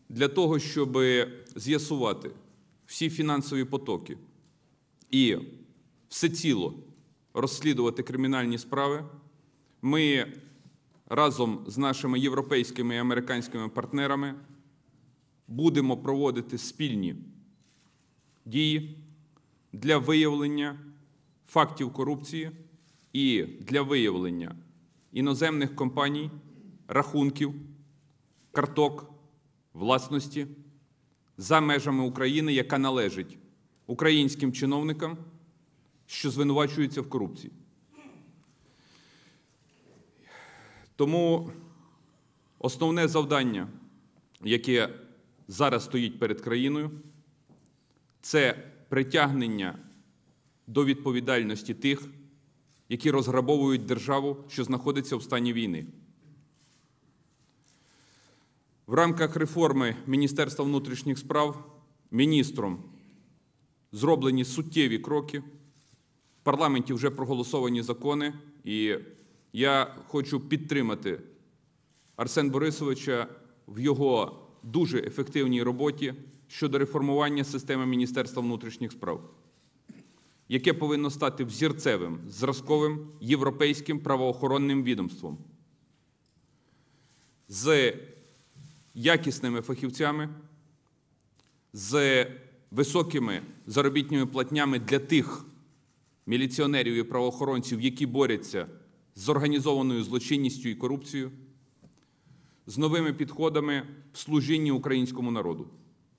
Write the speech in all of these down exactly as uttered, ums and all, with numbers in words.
для того, щоб з'ясувати всі фінансові потоки і всеціло розслідувати кримінальні справи, ми разом з нашими європейськими і американськими партнерами будемо проводити спільні дії для виявлення фактів корупції і для виявлення іноземних компаній, рахунків, карток, власності за межами України, яка належить українським чиновникам, що звинувачуються в корупції. Тому основне завдання, яке зараз стоїть перед країною, це притягнення до відповідальності тих, які розграбовують державу, що знаходиться в стані війни. В рамках реформи Міністерства внутрішніх справ міністром зроблені суттєві кроки, в парламенті вже проголосовані закони, і я хочу підтримати Арсена Борисовича в його дуже ефективній роботі щодо реформування системи Міністерства внутрішніх справ, яке повинно стати взірцевим, зразковим європейським правоохоронним відомством з якісними фахівцями, з високими заробітними платнями для тих міліціонерів і правоохоронців, які борються з організованою злочинністю і корупцією, з новими підходами в служінні українському народу.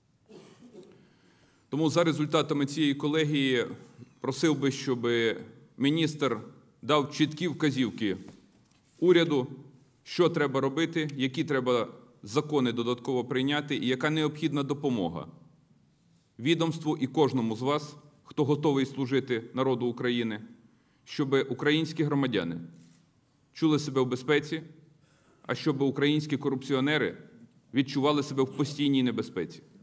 Тому за результатами цієї колегії просив би, щоб міністр дав чіткі вказівки уряду, що треба робити, які треба закони додатково прийняти і яка необхідна допомога відомству і кожному з вас, хто готовий служити народу України, щоб українські громадяни чули себе в безпеці, а щоб українські корупціонери відчували себе в постійній небезпеці.